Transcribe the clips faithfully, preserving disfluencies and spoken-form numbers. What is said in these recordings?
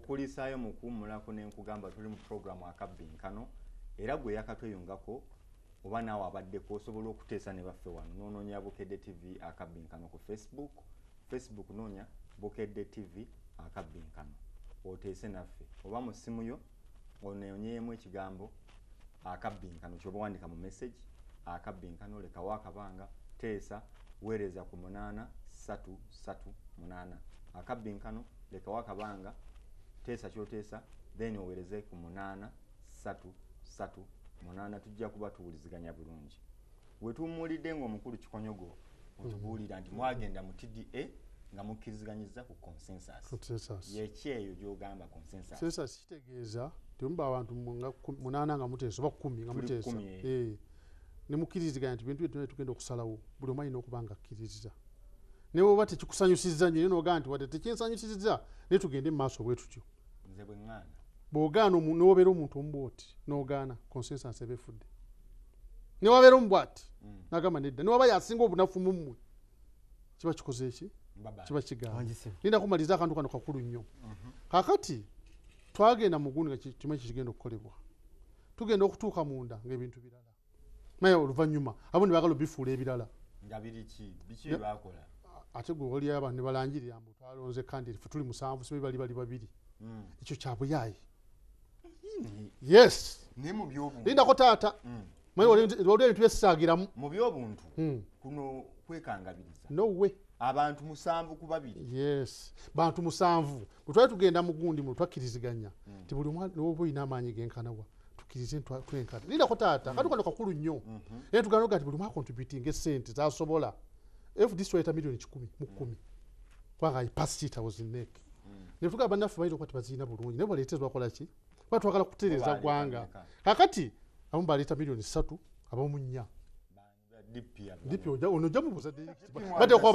nkukulisaayo mu kuwummulako ne nkugamba tuli mu programu akabbinkano era gwe yakatweyungako oba naawe abaddeko osobola okuteesa ne baffe wano n'onoonya Bukedde T V akabbinkano ku Facebook Facebook noonya Bukedde T V akabbinkano oteese naffe oba mu ssimu yo onoonyeemu ekigambo akabbinkano ky'oba wandika mu message akabbinkano lekawo akabanga teesa weereza ku munaana ssatu ssatu munaana akabbinkano lekawo akabanga teesa ky'oteesa then oweereze ku munaana ssatu ssatu munaana tujja kuba tuwuliziganya bulungi wetuwummulidde ng'omukulu Kikonyogo otubuulira nti mwagenda mu T D A nga mukkiriziganyiza ku consensus yeki eyo gy'ogamba consensus consensus kitegeeza temuba abantu munaana nga muteesa oba kkumi nga muteesa ne mukkiriziganya nti bintu byonna tugenda okusalawo buli omu alina okuba nga akkiriza ne bw'oba tekikusanyusizza nnyo n'ogamba nti wadde tekinsanyusizza naye tugende mu maaso bwe tutyo nze bwe ŋŋaana bw'ogaana n'obeera omuntu omu bw'oti n'ogaana consensus eba efudde ne wabeera omu bw'ati n'agamba nedda ne waba yasinga obunafu mu mmwe kiba kikoze eki kiba kigaana linda kumaliza akantu kano kakulu nnyo kakati twagenda mu gundi nga kimu kigenda okukolebwa tugenda okutuuka munda ng'ebintu birala naye oluvannyuma abo ne baagala bifuula ebirala nga biri ki biki bye baakola ate gwe oli abantu ne balangirira mbu twalonze kandi ffe tuli musanvu sibe bali bali babiri ekyo kya buyaayi yes ne mu by'obuntu lindako taata maye olwo ebintu byessaagiramu mu by'obuntu kuno kwekangabiriza no way abantu musanvu ku babiri yes bantu musanvu bwe twali tugenda mu gundi mu twakkiriziganya nti buli omwana n'oba oyina amaanyi genkanawa tukkirize twenkana lindako taata kati kano kakulu nnyo naye tugana oga nti buli omwana contributing esente zasobola f this waita milioni kikumi mu kkumi kubanga ayipasita was in neck ne tugamba bannaffe bayita okuba tebaziina bulungi naye baleetezwa bakola ki kuba twagala kutereeza ggwanga kakati abamu baleeta milioni ssatu abamu nnya dipi ono ojja mubuuza badde okuba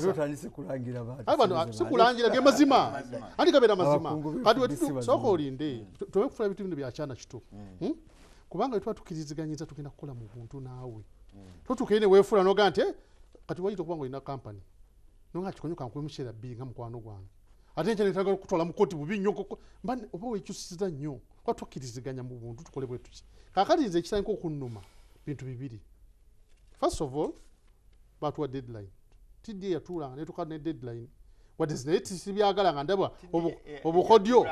bakiisasikulangira ge mazima andi gabeera mazima kati wetusooka olinde tobe kufuna bintu bino byakyana kito kubanga wetuba tukkiriziganyiza tugenda kukola mu buntu naawe totuukayo ne weefuula nogaa nti kati wayita okuba nga olina kampani nonga Kikonyo kankuwe mukyera bbiri nga mukwano gwange ate nkya netagala okutwala mu kooti bubi nnyo oba weekyusiza nnyo kuba tukkiriziganya mu buntu tukole bwe tuki kaakati nze ekisanyika okunnuma bintu bibiri first of all batuwa deadline T D A yatuulanga netuka ne deadline wadde naye tisibyagala nga ndaba obukodyo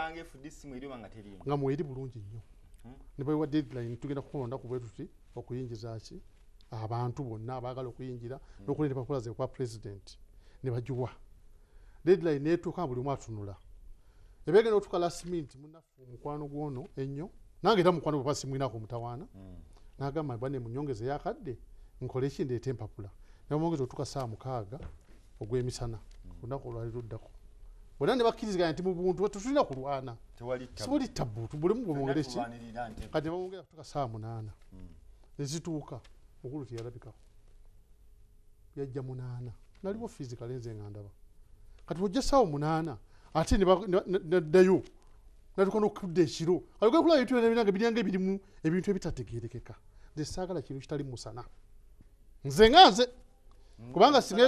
nga mweri bulungi nnyo ne bayiwa deadline tugenda kukulonda ku bwe tuti okuyingiza ki abantu bonna abaagala okuyingira n'okuleeta empapula ze kwa president ne bagiwa deadline neetuuka buli omu atunula ebegenda otuka last minute munnaffe omukwano gwono ennyo nange era mukwano bwe basimwinako omutawaana n'agamba bane munyongeze yakadde nkole ki ndeeta empapula ne bamwongeza otuka saa mukaaga ogw'emisana olunaku olwali luddako bonna ne bakkiriziganya nti mu buntu tetulina kulwana sibuli tabuutu bulimu bwemwongere ki kati ne bamwongeza kutuka saa munaana ne zituuka mukulu teyalabikako yajja munaana naliwo fizikale nze nga ndaba kati bwojja saawa munaana ate neddayo natuka n'okudda ekiro alikwe kulaba ebintu byonna biryanga ebirimu ebintu ebitategeerekeka nze saagala kintu kitali musana nze nga nze kubanga singe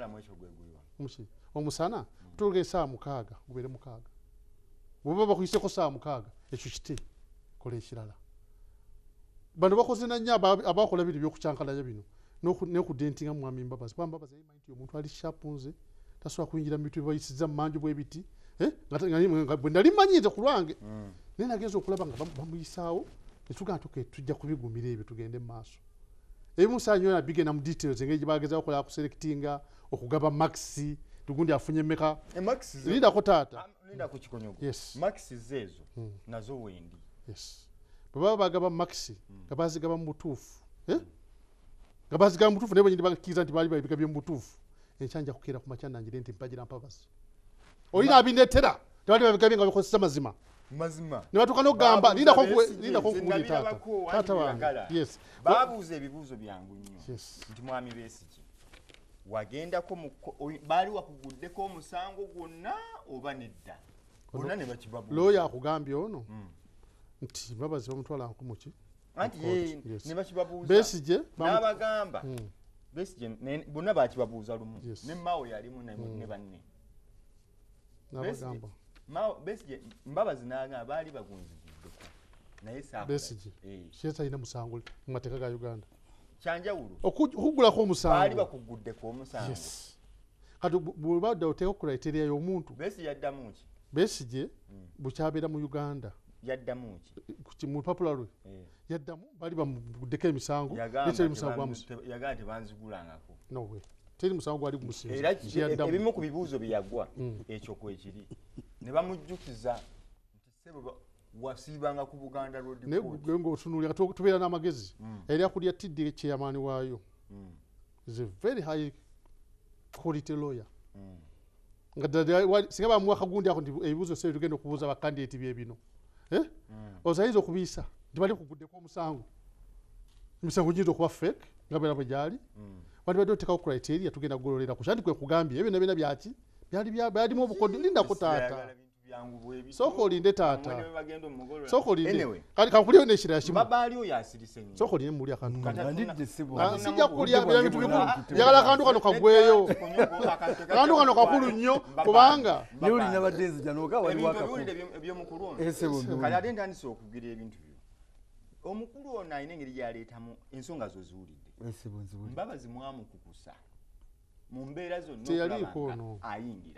omusana tutuuka esaawa mukaaga gubeere mukaaga bweba bakuyiseko saawa mukaaga ekyo kite kola ekirala bano bakoze nannyo abakola bino byokukyankalanya bino n'okudentinga mwami Mbabazi kuba Mbabazi ayimanyi nti omuntu ali shapu nze tasobola kuyingira mu bintu byebayisiza mu manju bw'ebiti bwe nali mmanyi nze ku lwange naye nagenza okulaba nga bamuyisaawo netugamba tuke tujja kubigumira ebyo tugende mu maaso ebimu saa nyo bigenda mu details engeri gye bagezaho okola kuselectinga okugaba maxi tugundi afunye mmeka lindako taata lindako Kikonyogo yes maxi zezo nazo wendi yes baba bagaba maxi nga bazigaba mu butuufu nga bazigaba mu butuufu naye banyini bakkiriza nti baali babigabye mu butuufu enkyanja kukeera ku makya nangire nti mpagira Mpabazi olina abinetera tebali babigabye nga bikozesa mazima mazima ne batuuka n'okugamba lindako nkuwulire taata taata wange yes baabuuza ebibuuzo byangu nnyo nti mwami Besigye wagendako baali wakuguddeko omusango gwonna oba nedda bonna ne bakibabuuza looya akugambye ono nti Mbabazi bamutwala nkumuki anti ye ne bakibabuuza Besigye n'abagamba Besigye bonna baakibabuuza lumu ne Mao yalimu ne banne n'abagamba mao Besigye Mbabazi nanga bali bagunzigidde naye saako Besigye sheta ina musango mu mateeka ga Uganda kyanjawulo okugulako omusango bali bakugudde ko omusango yes kati bwebadde oteeka criteria y'omuntu Besigye yaddamu ki Besigye bukyabera mu Uganda yaddamu ki mu popular lwe yaddamu bali bamuguddeko emisango yagamba nti banzigulangako no way teri musango gwali kumusinza era ebimu ku bibuuzo byagwa ekyo kwekiri ne bamujjukiza nti sebo wasibanga ku Buganda Road Court ne ngo otunulira tubeera n'amagezi era kulya tidde chairman waayo is a very high quality lawyer nga singa bamuwaka gundi ako nti ebibuuzo sebe tugenda okubuuza bakandidate byebino eh ozayiza okubiisa nti bali kuguddeko omusango emisango giyinza okuba fake nga bera bwe gyali bali badde otekawo criteria tugenda kugololera ku kyandi kwe kugambye ebyo nabina byaki byali byalimu obukodi lindako taata soko olinde taata soko olinde kati kakuliyo n'ekirala kimu babaali oyo asirise nnyo soko olinde muli akantu ndidde sibo sijja kulya bya bintu bikulu njagala akantu kano kagweyo akantu kano kakulu nnyo kubanga ne olina baddenzi janoka wali wakafu ebyomukulu esebo kale ate ntandise okugira ebintu byo omukulu ono alina engeri gyaleetamu ensonga zo ziwulidde esebo nziwulidde Mbabazi mwamukukusa mu mbeera zonna teyaliiko ono ayingira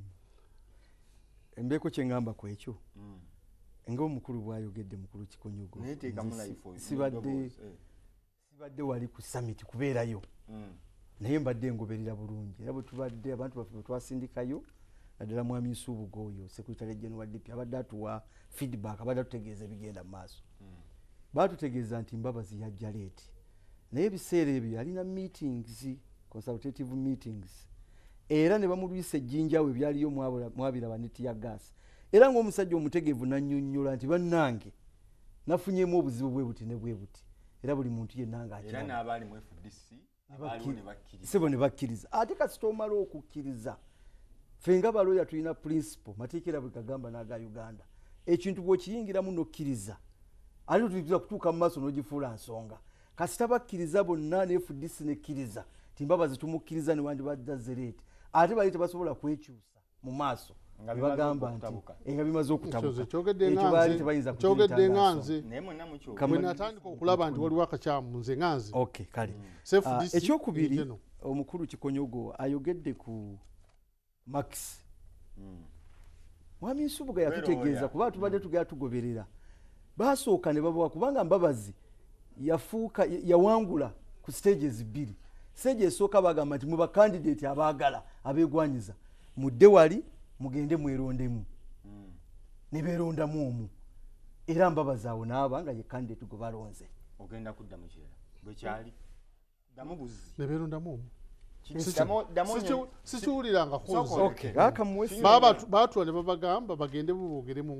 embeeko kyengamba ku ekyo nga omukulu bwayogedde mukulu Kikonyogo sibadde sibadde wali ku summit kubeerayo naye mbadde ngoberera bulungi era bwe tubadde abantu baffe bwe twasindikayo naddala mwami Nsubuga oyo secretary general D P abadde atuwa feedback abadde atutegeeza ebigenda mu maaso baatutegeeza nti Mbabazi yajja leeti naye ebiseera ebyo yalina meetings consultative meetings era ne bamulwisa ejjinja we byaliyo mwabira baneti ya gas era ng'omusajja omutegeevu nannyonnyola nti bannange nafunyemu obuzibu bwe buti ne bwe buti era buli muntu yenna ng'akira era n'abaali mu F D C abaaliwo ne bakkiriza sebo ne bakkiriza ate kasita omala okukkiriza ffe nga balooya tulina principle mateekera bwe kagamba n'aga Uganda ekintu bw'okiyingiramu n'okkiriza ate tuyinza kutuuka mu maaso n'ogifuula nsonga kasita bakkiriza bonna ne F D C nekkiriza ti Mbabazi tumukkiriza ne wandi badda zereeti ate bali tebasobola kwekyusa mu maaso bagamba nti nga bimaze okutabuka ekyo baali tebayinza kyogedde nganze naye mwenna mukyo kamwe natandika okulaba nti waliwo akakyamu nze nganze okay kale ekyokubiri omukulu Kikonyogo ayogedde ku Max mwami Nsubuga yatutegeeza kuba tubadde tugenda tugoberera basooka ne babawa kubanga Mbabazi yafuuka yawangula ku stages bbiri stage esooka bagamba nti mu ba candidate abaagala abeegwanyiza mudde wali mugende mwerondemu ne beerondamu omu era Mbabazi awo n'aba nga ye candidate gwe balonze ogenda kudda mu kyera bwe kyali damu buzi ne beerondamu omu sikiwuliranga baatula ne babagamba bagende bubogeremu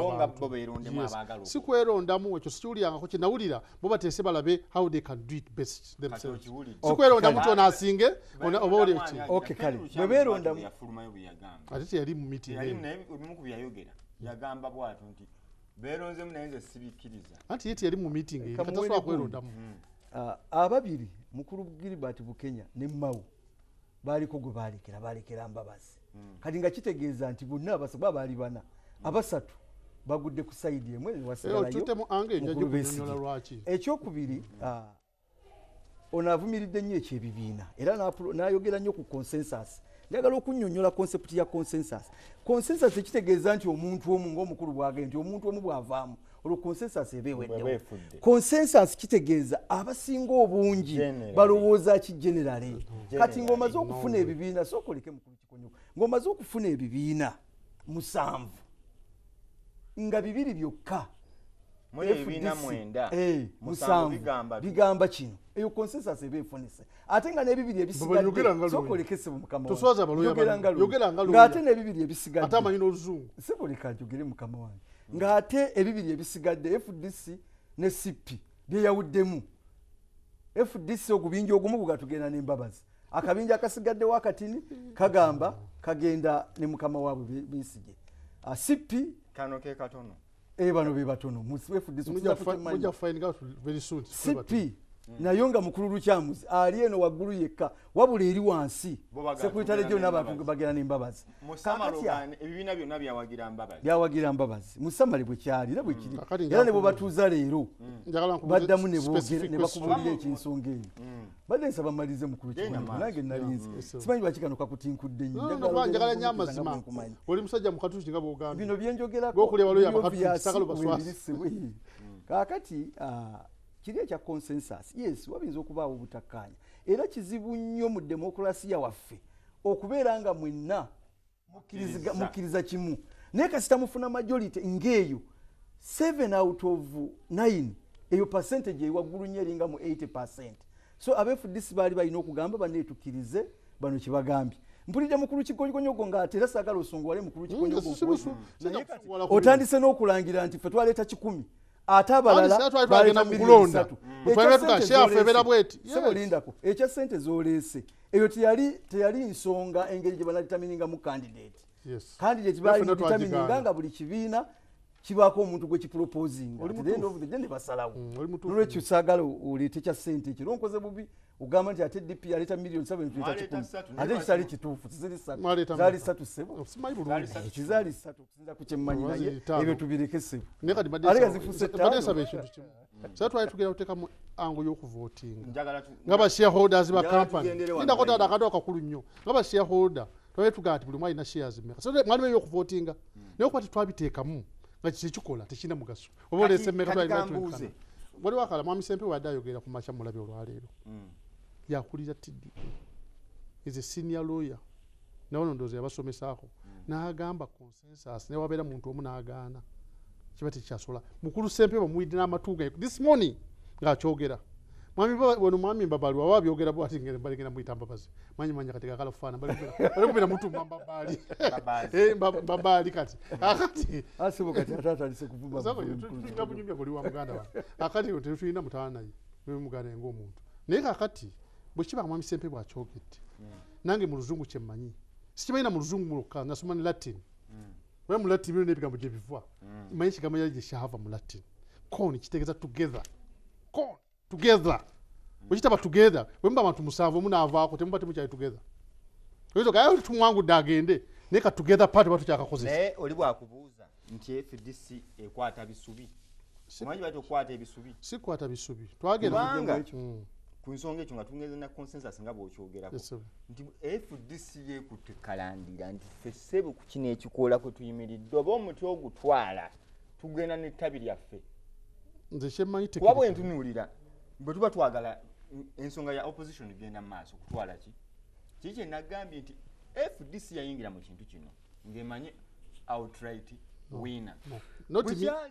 ngaabantusikwerondamu ekyo sikiwulirangako kyenawulira bo bateese balabe how they can do it best themselves sikwerondamu ti ono asinge oba oli okay kale bwe beerondamu ate teyali mu meeting ebimu ku byayogera yagamba bw'atyo nti beeronzemu naye nze sibikkiriza anti ye teyali mu meeting eri katasobola kwerondamu ababiri mukulu Gilbert Bukenya ne Mao baliko gwe balekera balekera Mbabazi kati nga kitegeeza nti bonna abasaba baali bana abasatu bagudde ku side emwe wasigalayo ekyokubiri onavumiridde nnyo ekyebibiina era n'ayogera nnyo ku consensus njagala okunnyonnyola concept ya consensus consensus ekitegeeza nti omuntu omu ng'omukulu bwagee nti omuntu omu bw'avaamu olwo consensus ebeweddewo consensus kitegeeza abasinga obungi balowooza ki generale kati ng'omaze okufuna ebibiina sookoleke mukulu Kikonyogo ng'omaze okufuna ebibiina musanvu nga bibiri byokka musanvu bigamba kino eyo consensus eba efunise ate nga n'ebibiri ebisigadde sookolekese mukama ng'ate n'ebibiri ebisigadde seboleka njogere mukama wange ng'ate ebibiri ebisigadde F D C ne C P byeyawuddemu F D C ogubinja ogumu gugatugenda n'Embabazi akabinja akasigadde wakatini kagamba kagenda ne mukama waabwe Besigye C P kano ke katono e bano be batono mu F D C muja find out very soon C P naye nga mukulu lukyamuzi ali eno waggulu yekka wabula eri wansi sekuritale gyo n'abantu bagera n'embabazi ebibiina byonna byawagira mbabazi byawagira mbabazi musamale bwe kyali era bwe kiri era ne bwe batuuza leero baddamu ne bakubulira ekinsonga eyo badde nsaba mmalize mukulu kikungu nange nalinze simanyi lwaki kano kakutinkudde nnyo njagala nnyo amazima oli musajja mukatuuki nga bwogamba bino byenjogerako kaakati kiri ekya consensus yes wabinza okubaawo obutakkaanya era kizibu nnyo mu demokrasiya waffe okubeera nga mwenna mukkiriza kimu naye kasita mufuna majority ng'eyo seven out of nine eyo percentage ewaggulu nnyo eringa mu eighty percent so abeefudisi baali balina okugamba baneetukkirize bano kibagambye mpulidde mukulu kigonyogo ng'ate era saagala osongoale mukulu kigonyogo otandise n'okulangira nti ffe twaleeta kikumi ate abalala baleta mukulonda tukaefebera bweti sebolindako ekya sente zoleese eyo teyali teyali nsonga engeri gye banaditaminingamu candidate candidate baali muditamininga nga buli kibiina kibaako omuntu gwe kiproposinga ne basalawo nolwekyo saagala oleete kya sente ekyo nonkoze bubi ogamba nti ate D P aleeta miliyoni seven tuleta kikumi ate kitali kituufu zaali ssatu sebo kizaali ssatu okusinza ku kyemmanyi naye ebyo tubireke sebo ate gazifuse ttaano sasa twali tugenda kuteekamu ango y'okuvootinga nga ba shareholders ba company ndako tada akadde akakulu nnyo nga ba shareholder twali tugamba nti buli mwe alina shares mmeka so mwalimu ebyokuvootinga naye okuba tetwabiteekamu nga kikikola tekina mugaso oba olese mmeka twali wali wakala mwami Sempe wadde ayogera ku makya mulabe olwaleero yakulira T D A is a senior lawyer nawono ndoozi yabasomesaako n'agamba consensus naye wabeera muntu omu n'agaana kiba tekyasobola mukulu Sempe bamuwidde n'amatuuga this morning ng'akyogera mwami wano mwami Mbabaali wawa abyogera bwati ngene balingena muyita Mbabazi mwanyi manya kati kakala kufaana balikubira mutu Mbabaali eh Mbabaali kati akati asibo kati atata alise kuvuma tulinga bunyumya buli wa muganda wa akati ote tulina mutaana yi wewe muganda ngo omuntu naye kakati bwe kiba mwami Sempe bwakyogedde nange mu luzungu kyemmanyi sikimanyi mu luzungu mulokka nasoma ne Latin we mu Latin bino n'ebigambo gye bivwa manyi kigambo yali gye kyava mu Latin kon kitegeeza together kon together bwekitaba together bwe muba abantu musanvu munaavaako temuba temukyali together oyizo gayo tumwangudde agende naye ka together part batu kyakakozesa naye oli bwakubuuza nti F D C ekwata bisubi omanyi bati okwata ebisubi si kwata bisubi twagenda ku nsonga ekyo nga tugeze na consensus nga bw'okyogerako nti F D C yekutte kalandira nti ffe ssebo ku kino ekikoola kwe tuyimiridde oba omuti ogutwala tugenda n'ettabi lyaffe nze kyemmanyi kuba bwe ntunuulira bwe tuba twagala ensonga ya opposition genda mu maaso kutwala ki kiki kye nagambye nti F D C yayingira mu kintu kino ng'emanyi outright winner not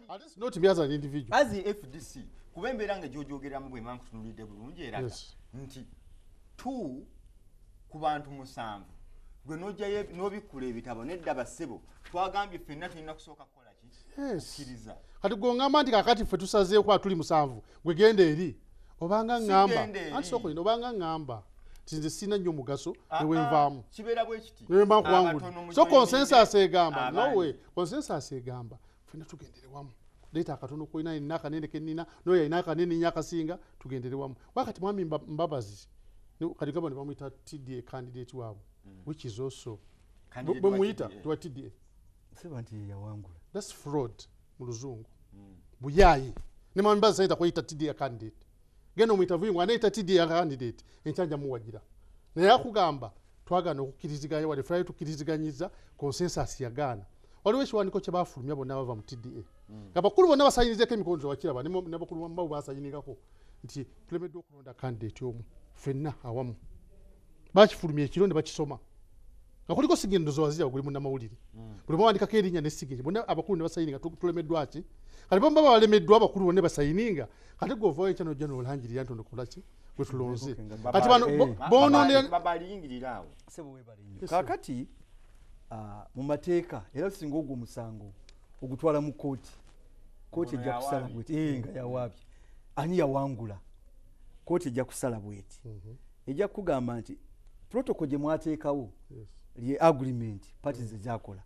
me as an individual as F D C kuba embeera nga gy'ogyogeramu bwe mmangu tunuulidde bulungi eraga nti two ku bantu musanvu gwe n'ojjayo n'obikkula ebitabo nedda bassebo twagambye ffenna tulina kusooka kukola ki kukkiriza kati gw'oŋŋamba nti kakati ffe tusazeeko tuli musanvu gwe genda eri obanga ŋŋamba anti soko ino obanga ŋŋamba tinze sina nnyo mugaso newenvaamu kibeera bwe kiti newemba nkuwangudde so consensus egamba nowe consensus egamba ffenna tugendere wamu leeta akatono koina ina akanene kenina noyo alina akanene nnyo akasinga tugendere wamu wakati mwami Mbabazi kati gaba ne bamuyita T D A candidate waabwe which is also bwe muyita tuwa T D A seba nti yawangula that's fraud mu luzungu buyayi ne mwami Mbabazi sayita kuyita T D A candidate geno mwitavuye ngo anaita T D A candidate enchanja muwagira naye akugamba twagana okukkiriziganya wali fly tukkiriziganyiza consensus yagana waliwo ekiwandiiko kye baafulumya bonna bava mu T D A abakulu bonna basayinizeko emikono wakiraba n'abakulu bambabu basayiningako nti tulemeddwa okulonda candidate omu ffenna awamu bakifulumya ekiro ne bakisoma nga kuliko sigendo zowazira guli munnamawulire buli mwandikako erinnya ne sigiri bonna abakulu ne basayininga tulemeddwa ki kati bamba balemeddwa abakulu bonna basayininga kati gwovayo ekya nojja n'olangirira nti onokolaki gwe tulonze kati bano babaliyingirira awo kaakati mu mateeka era singa ogwo omusango ogutwala mu kooti kooti ejja kusala bweti nga yawaabye ani yawangula kooti ejja kusala bweti ejja kugamba nti protocol gye mwateekawo lye agreement parties ezakola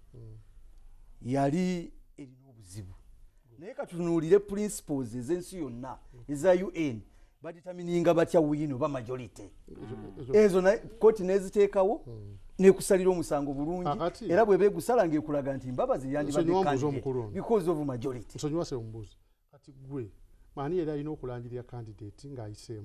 yali erina obuzibu naye katunuulire principles ez'ensi yonna eza U N baditamininga batya wino ba majority ezo na koti neziteekawo nekusalira omusango bulungi era bwe begusala ngekulaga nti mbabazi yandibadde because of majority. Nsonyiwa se ombuuzi kati gwe maani era alina okulangira candidate ng'ayiseemu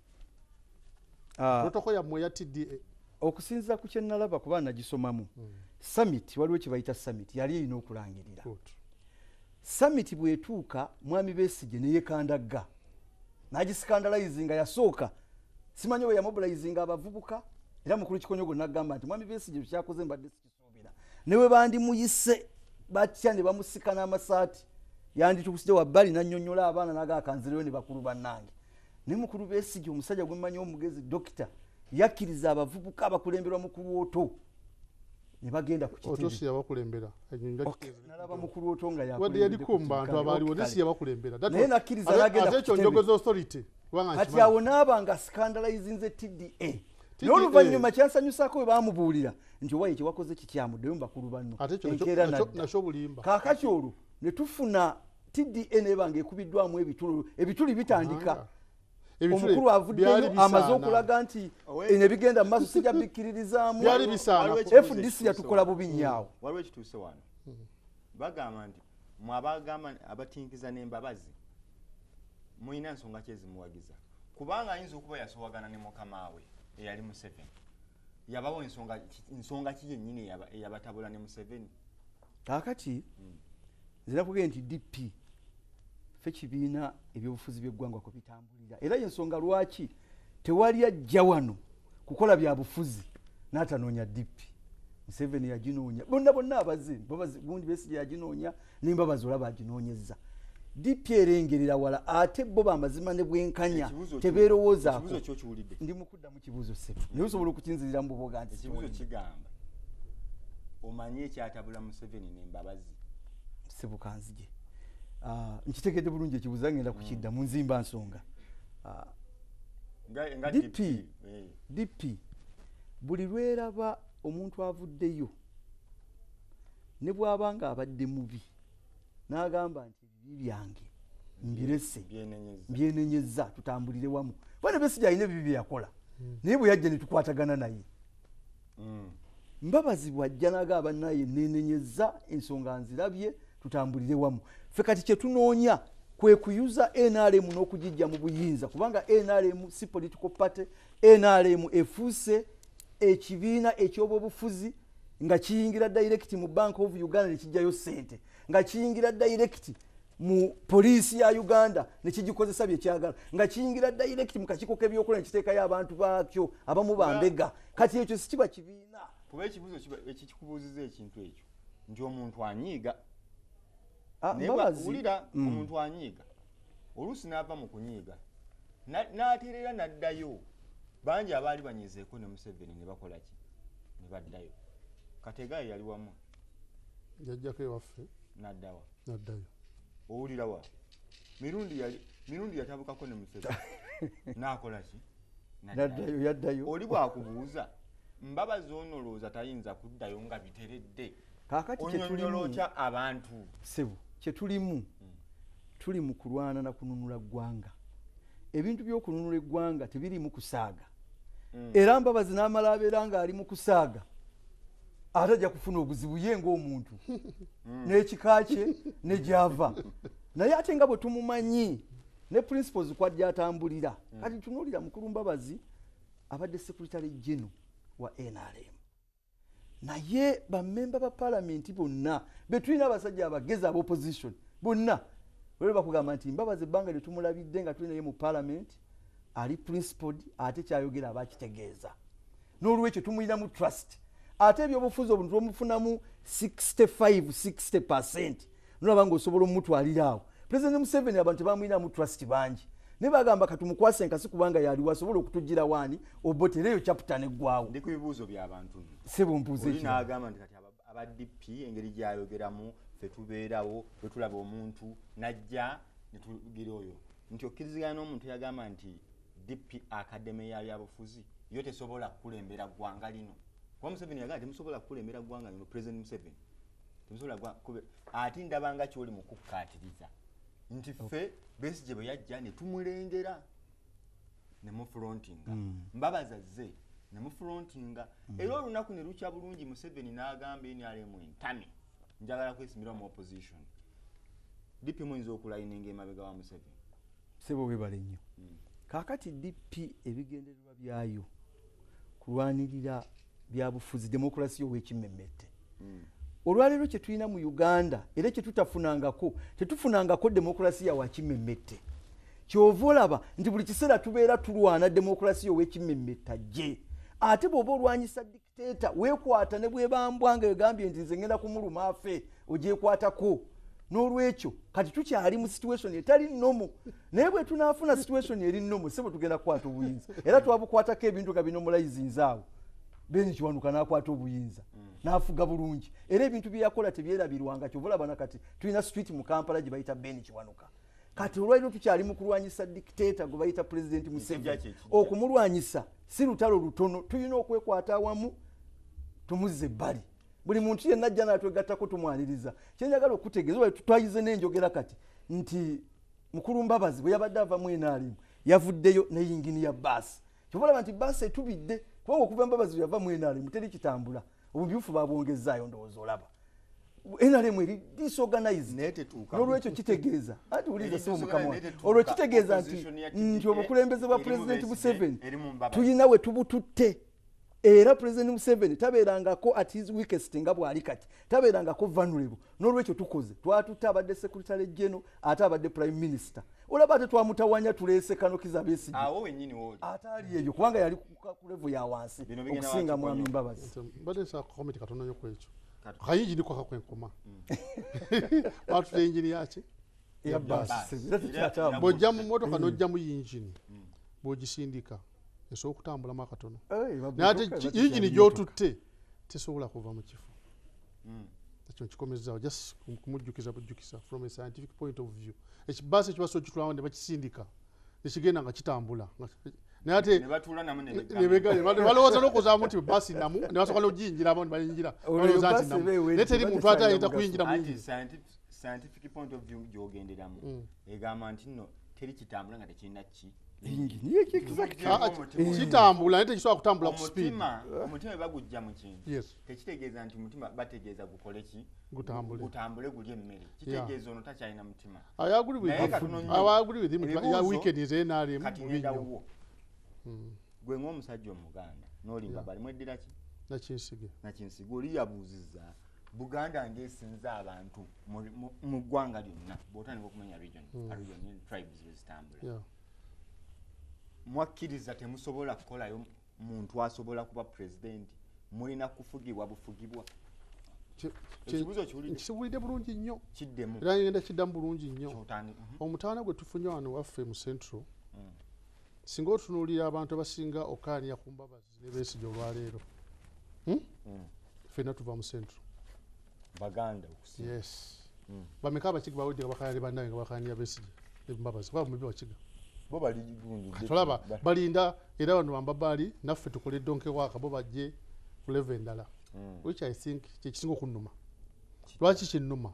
protocol yammwe ya T D A okusinziza ku kyenalaba kuba nagisomamu summit waliwo kye bayita summit yali erina okulangirira summit bwetuuka mwami Besigye ne yekandagga nagisikandalizinga yasooka simanyi we yamobilizinga abavubuka era mukulu Kikonyogo n'agamba nti mwami Besigye kyakoze mbadde sikisuubira newe bandimuyise batya ne bamusika n'amasaati yanditukuse wabbali nannyonnyola abaana n'agaakanzireyo ne bakulu bannange ne mukulu Besigye omusajja gwe mmanyi omugezi dokita yakkiriza abavubuka abakulemberwa mukulu Oto ne bagenda ku kitebe Oto si yabakulembera nalaba mukulu Oto nga yakulembera yali kumba abantu abaaliwo nesi yabakulembera naye nakkiriza n'agenda ku kitebe njogoza authority kati awo n'aba nga scandalizinze T D A n'oluvannyuma kyansanyusaako we baamubuulira nti owaye kye wakoze kikyamuddeyo mu bakulu banno enkeera nakyo bulimba kaakati olwo ne tufuna T D A neeba ng'ekubiddwamu ebituli ebituli bitandika omukulu avuddeyo amaze okulaga nti ebigenda mu maaso sijja bikkiririzaamu F D C yatukola bubi nnyo waliwo ekituuse wano bagamba nti mwabagamba abatinkiza n'embabazi muyina ensonga kyezimuwagiza kubanga ayinza okuba yasoowagana ne mukama we eyali Museveni yabawo ensonga ensonga ki yennyini eyabatabula ne Museveni kaakati nzira kugenda nti D P fe kibiina ebyobufuzi by'eggwanga ko bitambulira era y'ensonga lwaki tewali ajja wano kukola bya bufuzi n'atanoonya D P Museveni yaginoonya bonna bonna abaze babazi gundi Besigye yaginoonya n'embabazi olaba aginoonyezza D P erengerera wala ate bo bamazima ne bwenkanya tebeerowoozaako ndi mukudda mu kibuuzo sebe naye osobola okukinzirira mu buboga nti kibuuzo kigamba omanye ekyatabula Museveni n'embabazi sebukanzige nkitegedde bulungi ekibuuzo ngenda kukidda mu nzimba nsonga D P D P buli lweraba omuntu avuddeyo ne bw'abanga abadde mubi n'agamba nti ebibi byange mbirese byenenyezza tutambulire wamu bwana Besigye alina ebibi bye yakola naye bwe yajja ne tukwatagana naye Mbabazi bwajja n'agamba naye nenenyezza ensonga nzirabye tutambulire wamu ffe kati kye tunoonya kwe kuyuza N R M n'okugijja mu buyinza kubanga N R M si political party N R M efuuse ekibiina eky'obufuzi nga kiyingira direct mu Bank of Uganda ne kijjayo ssente nga kiyingira direct mu poliisi ya Uganda ne kigikozesa bye kyagala nga kiyingira direct mu kakiiko k'ebyokola ne kiteekayo abantu baakyo abamu bambega kati ekyo si kiba kibiina kuba ekibuuzo ekikikubuuziza ekintu ekyo nti omuntu anyiiga wulira omuntu anyiiga oluusi n'ava mu kunyiiga n'ateerera n'addayo bangi abaali banyizeeko ne Museveni ne bakola ki ne baddayo Kategayi yali wamu yajjako ewaffe n'addawa n'addayo owulira wa mirundi yali mirundi yatabukako ne Museveni n'akola ki n'addayo yaddayo oli bwakubuuza Mbabazi ono olowooza tayinza kuddayo nga biteredde kaakati onyonyolo kya abantu sebu kye tulimu tuli mu kulwana na kununula ggwanga ebintu by'okununula eggwanga tebiri mu kusaaga era Mbabazi n'amala abeera nga ali mu kusaaga atajja kufuna obuzibu ye ng'omuntu n'ekika kye ne gy'ava naye ate nga bwe tumumanyi ne principles kwajja atambulira kati tunuulira mukulu Mbabazi abadde secretary general wa N R M naye bammemba ba parliament bonna betulina abasajja abagezi aba opposition bonna bwe bakugamba nti Mbabazi ebbanga lye tumulabidde nga tulinaye mu parliament ali principled ate kyayogera abakitegeeza n'olwekyo tumulina mu trust ate ebyobufuzi obuntu bwomufunamu sixty-five sixty percent nolaba ng'osobola omutwalira awo President Museveni abantu tebamulina mu trust bangi ne bagamba katumukwase enkasi kubanga yali wasobola okutugira wani obotereyo chapter neggwawo ndi ku bibuuzo by'abantu sebo mbuuze ekyo n'agamba nti kati aba D P engeri gy'ayogeramu ffe tubeerawo ffe tulaba omuntu najja ne tugira oyo nti okkirizigana n'omuntu yagamba nti D P academy ya byabufuzi yo tesobola kukulembera ggwanga lino kuba Museveni yagamba temusobola kukulembera ggwanga lino President Museveni temusobola ati ndabanga kyoli mu kukkaatiriza nti ffe Besigye bwe yajja ne tumulengera ne mu frontinga mbabaza ze ne mu frontinga era olunaku ne lukya bulungi Museveni n'agamba N R M entame njagala kwesimira mu opposition D P muyinza okulayininga emabega wa Museveni sebo webale nnyo kaakati D P ebigendererwa byayo kulwanirira byabufuzi demokrasi ow'ekimmemmette olwaleero kye tulina mu Uganda era kye tutafunangako tetufunangako demokrasi ya wakimmemmette kyova olaba nti buli kiseera tubeera tulwana demokrasi ow'ekimmemmetta gye ate bw'oba olwanyisa dictator weekwata ne bwebambwa nga egambye nti nze ngenda kumuluma afe ogyekwatako n'olwekyo kati tukyali mu situation etali nnomo naye bwe tunaafuna situation eri nnomo sebo tugenda kukwata obuyinza era twabukwatako ebintu nga binomulayizingaawo Beni Kiwanuka n'akwata obuyinza n'afuga bulungi era ebintu bye yakola tebyerabirwanga kyova olaba nakati tulina street mu Kampala gye bayita Beni Kiwanuka kati olwaliro tukyali mu kulwanyisa dictator gwe bayita President Museveni okumulwanyisa si lutalo lutono tulina okwekwata awamu tumuze ebbali buli muntu yenna ajja n'atwegattako tumwaniriza kyenjagala okutegeeza oba twayize n'enjogera kati nti mukulu Mbabazi bwe yabadde ava mu N R M yavuddeyo ne yingini ya baasi kyova olaba nti baasi etubidde kubanga okuva Mbabazi yava mu N R M teri kitambula obubyufu babwongezaayo ndowooza olaba N R M eri disorganized n'olwekyo kitegeeza ati uliza sebo mukamwa olwo kitegeeza nti nti obukulembeze bwa President Museveni tulina we tubututte era President Museveni tabeerangako at his weakest nga bw'ali kati tabeerangako vulnerable n'olwekyo tukoze twatutte abadde Secretary General ate abadde Prime Minister olaba ate twamutawanya tuleese Kano Kizza Besigye awo wennyini woli ataali eyo kubanga yali ku level ya wansi okusinga Mwami Mbabazi mbadde sa comment katono nyo kwekyo kayinji ndiko kakwenkoma watu engine yaki ya basi bojja mu motoka nojja mu engine bogisindika eso okutambula makatono nate engine gyotutte tesobola kuva mu kifo ekyo kikomezaawo just kumujjukiza bujjukiza from a scientific point of view ekibasi ekibaso kitulawo ne bakisindika ekigenda nga kitambula nate ne batula namu ne begale balowooza n'okuzaamu nti basi namu ne basobola okuyinjiramu ne bayingira balowooza nti namu ne teri muntu atayinza kuyingira mu engine scientific point of view gy'ogenderamu egamba nti nno teri kitambula nga tekirina ki engine exactly kitambula naye tekisobola kutambula ku speed omutima we bagujja mu kintu tekitegeeza nti mutima bategeeza gukole ki gutambule gulye emmere kitegeeza ono takyalina mutima I agree with you I agree with him ya weekend is N R M mubinyo gwe ng'omusajja omuganda n'olimba bali mweddira ki nakinsige nakinsige oli yabuuzizza Buganda ng'esinza abantu mu ggwanga lyonna bw'otandika okumanya region region tribes bezitambula mwakkiriza temusobola kukolayo muntu asobola kuba president mulina kufugibwa bufugibwa ekibuzo kiwulidde bulungi nnyo kiddemu era ngenda kiddamu bulungi nnyo omutawana gwe tufunye wano waffe mu central singa otunuulira abantu abasinga okaaniya ku Mbabazi ne Besigye olwaleero ffenna tuva mu central baganda okusinga yes bameka abakigi bawedde nga bakaaniya bannaye nga bakaaniya Besigye ne Mbabazi kuba mubi wakiga bo bali gundi tulaba balinda era bano bambabaali naffe tukole donke waka bo bajje ku level endala which I think kyekisinga okunnuma lwaki kinnuma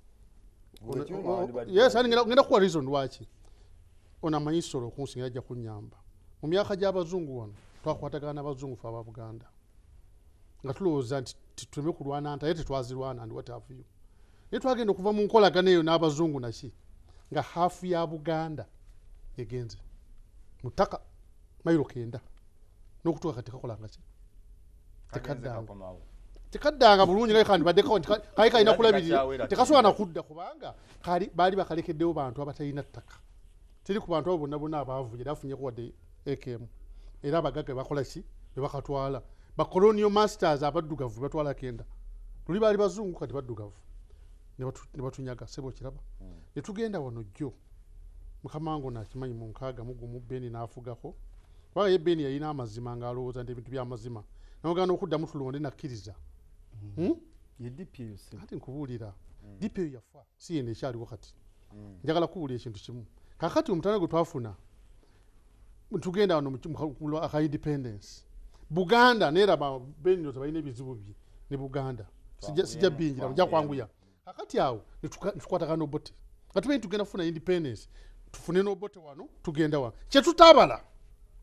yes ngenda kuwa reason lwaki ona amanyi solo kunsinga ajja kunnyamba mu myaka gy'abazungu wano twakwatagana n'abazungu fe aba Buganda nga tulowooza nti tuleme kulwana nta ye tetwazirwana and what have you naye twagenda okuva mu nkolagana eyo n'abazungu naki nga haafu ya Buganda egenze mutaka mayiro kenda n'okutuuka kati kakolanga ki tekaddanga tekaddanga bulungi naye kandi baddeko nti kali kalina kulabirira tekasobola nakudda kubanga baali bakalekeddewo bantu abatalina ttaka teri ku bantu abo bonna bonna abaavu era afunyeko wadde A K M era abagagga bakola ki be bakatwala bacolonial masters abaddugavu batwala kenda tuli baali bazungu kati baddugavu ne batunyaga sebo kiraba ne tugenda wano jjo mukama wange nakimanyi mu nkaaga mugumu Beni n'afugako kubanga ye Beni yalina amazima ng'alowooza nti ebintu by'amazima namugana okuddamu tulonde nakkiriza ye D P eyo ati nkubuulira D P eyo yafa si yeno ekyaliwo kati njagala kubuulira ekintu kimu kakati omutana gwe twafuna tugenda wano aka independence Buganda neeraba Beni tebalina ebizibu bye ne Buganda sijja bingira nja kwanguya kakati awo netukwatagana obote kati beni tugenda kufuna independence tufune n'obote wano tugenda wano kye tutabala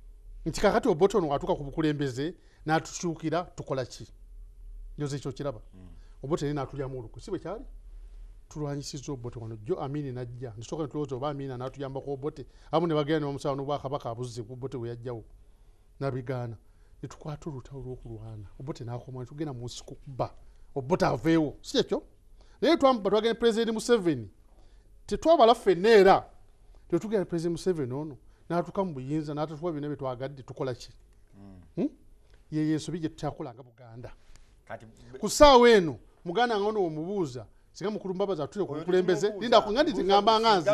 nti kakati obote ono atuuka ku bukulembeze n'atukyukira tukola ki njoze ekyo kiraba obote naye n'atulyamu olukwe si bwe kyali tulwanyisizza obote wano jjo amini najja nisooka ne tulowooza oba amini n'atuyambako obote abamu ne bagenda ne bamusaba n'obwakabaka abuzze ku obote bwe yajjawo nabigaana ne tukwata olutalo lw'okulwana obote n'akoma ne tugenda mu nsiko kuba obote aveewo si ekyo naye twamuba twagenda pulezidenti Museveni tetwabala ffenna era tetugenda pulezidenti Museveni ono n'atuuka mu buyinza n'atatuwa byonna bye twagadde tukola ki yeyo ensobi gye tukyakolanga Buganda ku ssaawa eno muganda nga ono omubuuza singa mukulu Mbabazi atule ku bukulembeze linda ku ngandi zingamba nganzi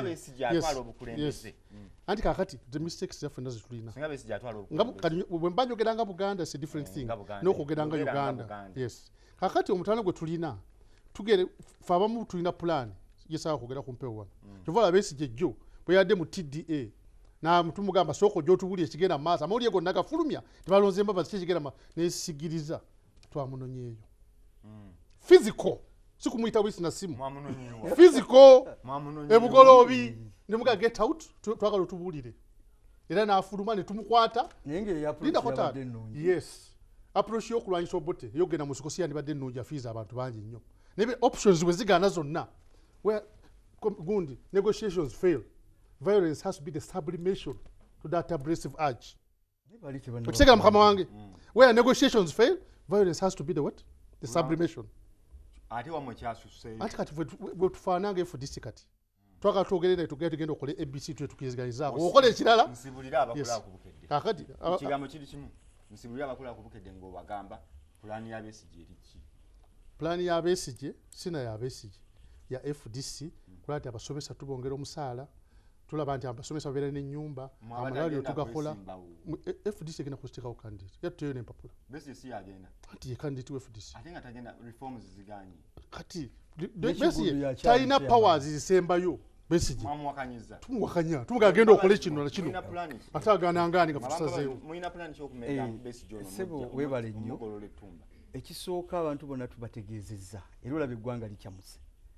anti kakati the mistakes zaffe nazo tulina bwe mba njogeranga Buganda is a different thing n'okwogeranga Uganda yes kakati omutano gwe tulina tugere fe abamu tulina plan yesawa kwogera ku mpewo wano kyova Besigye jjo bwe yadde mu T D A na mutumugamba soko gy'otubuli ekigenda mu maaso amawulire gonna gafulumya tebalonze Mbabazi kikigenda mu nesigiriza twamunonyeeyo physical si kumuyita bwisi na simu physical ebugoloobi ne muga get out twagala otubulire era n'afuluma ne tumukwata linda kota yes approach y'okulwanyisa obote yogenda mu siko si yandibadde ennungi afiiza abantu bangi nnyo nebe options bwe zigaana zonna where gundi negotiations fail violence has to be the sublimation to that abrasive urge okitegera mukama wange where negotiations fail violence has to be the what the sublimation ate wamwe kyasusse ate kati bwe tufaananga F D C kati twaka tugerera tugenda tugenda okole A B C twe tukiziganizaako okola ekirala nsibulira abakula ku bukedde kakati kigambo kiri kimu nsibulira abakula ku bukedde ngo bagamba plan ya Besigye eriki plan ya Besigye sina ya Besigye ya F D C kulati abasomesa tubongera omusaala tulaba nti abasomesa babeera n'ennyumba amalwaliro tugakola F D C egenda kusitekawo candidate yattuyeyo n'empapula Besigye si yagenda kati ye candidate wa F D C ate nga tagenda reforms ziganye kati Besigye talina powers zisembayo Besigye mwamuwakanyiza tumuwakanya tumuga agenda okola kino na kino ate agaana ngaani nga tusazeewo muyina plan ky'okumenya Besigye ono sebo weebale nnyo ekisooka abantu bonna tubategeezezza era olaba eggwanga likyamuse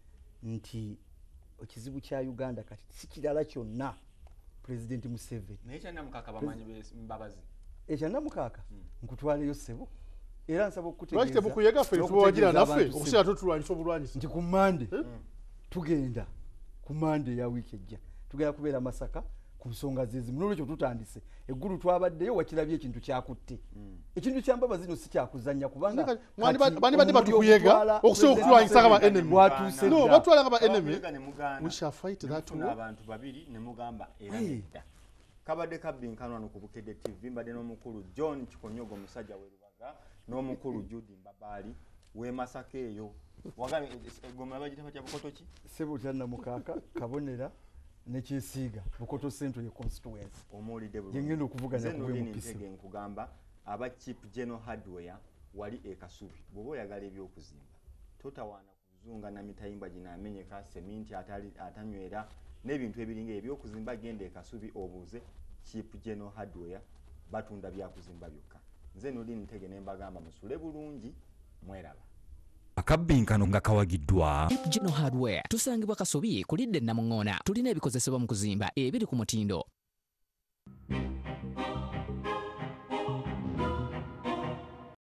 nti ekizibu kya Uganda kati si kirala kyonna President Museveni naye kyannamukaka bamanyi Mbabazi ekyannamukaka nkutwaleyo ssebo era nsaba okutegeeza lwaki tebukuyega ffe tubawagira naffe okusinga tutulwanyisa obulwanyisa nti ku Mande tugenda ku Mande ya wiiki ejja tugenda kubeera Masaka ku nsonga zezimu n'olwekyo tutandise eggulu twabaddeyo wakirabye ekintu kyakutte ekintu kya Mbabazi no si kyakuzannya kubanga bani badi batukuyega okusobola okutulwanyisa nga ba enemy bwatuuse no batwala nga ba enemy we shall fight that war abantu babiri ne mugamba era nedda kabadde kabbinkano wano ku Bukedde T V mbadde n'omukulu John Kikonyogo omusajja we Lubaga n'omukulu Judy Mbabaali we Masaka eyo wagambye egomera bagita batya Bukoto ki sebo kyannamukaka kabonera nekyesiiga Bukoto Central constituency omulide bulungi yengenda okuvuganya kubwemukisa nkugamba aba Chief General Hardware wali ekasubi bwoba oyagala ebyokuzimba totawaana kuzunga na mitayimbwa gina amenyeka seminti atali atanywera n'ebintu ebiringa ebyokuzimba genda ekasubi obuuze Chief General Hardware batunda byakuzimba byokka nze noli ntege nembagamba musule bulungi mweraba akabbinkano nga kawagiddwa General Hardware tusangibwa Kasobi kulidde Namungona tulina ebikozesebwa mu kuzimba ebiri ku mutindo